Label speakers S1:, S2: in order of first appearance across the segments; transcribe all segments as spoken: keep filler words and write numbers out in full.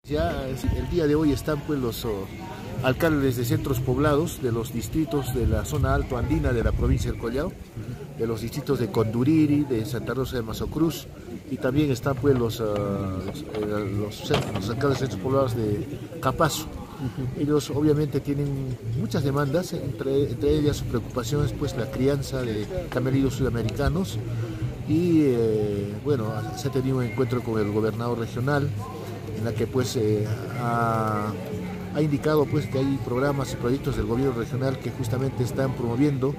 S1: Ya el día de hoy están pues los oh, alcaldes de centros poblados de los distritos de la zona alto andina de la provincia del Collao, de los distritos de Conduriri, de Santa Rosa de Mazocruz, y también están pues los, uh, los, eh, los, los alcaldes de centros poblados de Capazo. Ellos obviamente tienen muchas demandas, entre, entre ellas su preocupación es pues la crianza de camellos sudamericanos, y eh, bueno, se ha tenido un encuentro con el gobernador regional en la que pues eh, ha, ha indicado pues que hay programas y proyectos del gobierno regional que justamente están promoviendo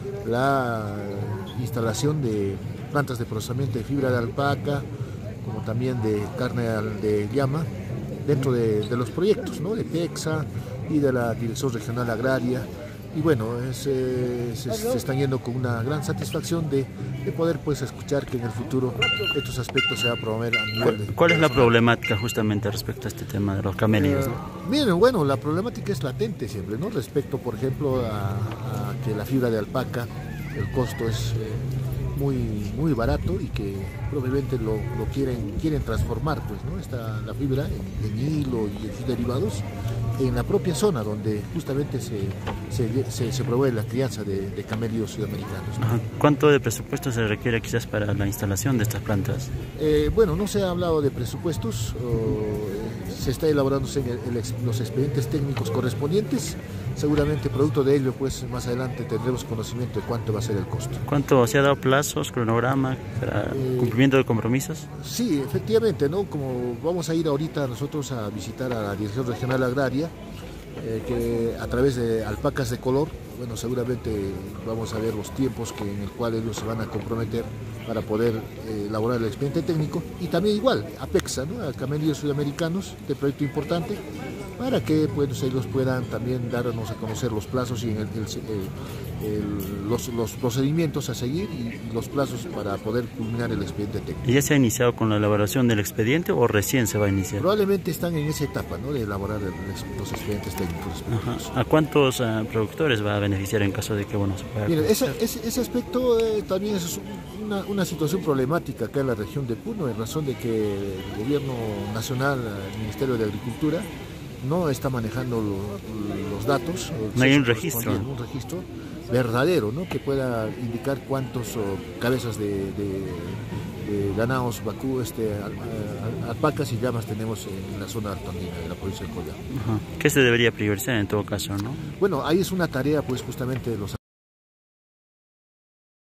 S1: la instalación de plantas de procesamiento de fibra de alpaca, como también de carne de llama, dentro de, de los proyectos, ¿no?, de PEXA y de la Dirección Regional Agraria. Y bueno, es, eh, se, se están yendo con una gran satisfacción de, de poder pues escuchar que en el futuro estos aspectos se va a promover a nivel de...
S2: ¿Cuál es la problemática justamente respecto a este tema de los camellos?
S1: Eh, miren, bueno, la problemática es latente siempre, ¿no? Respecto, por ejemplo, a, a que la fibra de alpaca, el costo es eh, muy, muy barato y que probablemente lo, lo quieren, quieren transformar, pues, ¿no? Esta, la fibra en, en hilo y en sus derivados, en la propia zona donde justamente se, se, se, se provee la crianza de, de camellos sudamericanos, ¿no?
S2: Ajá. ¿Cuánto de presupuesto se requiere quizás para la instalación de estas plantas?
S1: Eh, bueno, no se ha hablado de presupuestos, o, se está elaborándose en el, el, los expedientes técnicos correspondientes. Seguramente producto de ello, pues más adelante tendremos conocimiento de cuánto va a ser el costo.
S2: ¿Cuánto se ha dado plazos, cronograma para eh, cumplimiento de compromisos?
S1: Sí, efectivamente, ¿no? Como vamos a ir ahorita nosotros a visitar a la Dirección Regional Agraria, eh, que a través de alpacas de color, bueno, seguramente vamos a ver los tiempos que, en el cual ellos se van a comprometer para poder eh, elaborar el expediente técnico, y también igual a PEXA, ¿no?, a camellos sudamericanos, de proyecto importante, para que pues, ellos puedan también darnos a conocer los plazos y el, el, el, el, los, los procedimientos a seguir y, y los plazos para poder culminar el expediente técnico.
S2: ¿Y ya se ha iniciado con la elaboración del expediente o recién se va a iniciar?
S1: Probablemente están en esa etapa, ¿no?, de elaborar el, los expedientes técnicos.
S2: Ajá. ¿A cuántos uh, productores va a beneficiar en caso de que bueno, se pueda?
S1: Mira, ese, ese, ese aspecto eh, también es una, una situación problemática acá en la región de Puno, en razón de que el gobierno nacional, el Ministerio de Agricultura, no está manejando lo, los datos.
S2: No hay un registro.
S1: Un registro verdadero, ¿no?, que pueda indicar cuántos oh, cabezas de, de, de ganados, vacú, este, alpacas y llamas tenemos en la zona altoandina de la provincia del Collao.
S2: ¿Qué se debería priorizar en todo caso, no?
S1: Bueno, ahí es una tarea pues justamente de los